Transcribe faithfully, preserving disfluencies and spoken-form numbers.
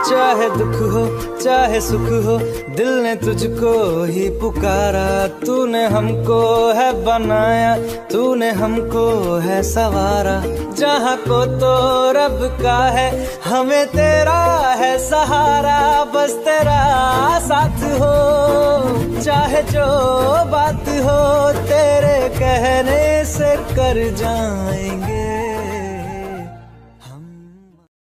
चाहे दुख हो चाहे सुख हो, दिल ने तुझको ही पुकारा। तूने हमको है बनाया, तूने हमको है सवारा। जहाँ को तो रब का है, हमें तेरा है सहारा। बस तेरा साथ हो, चाहे जो बात हो, तेरे कहने से कर जाएंगे।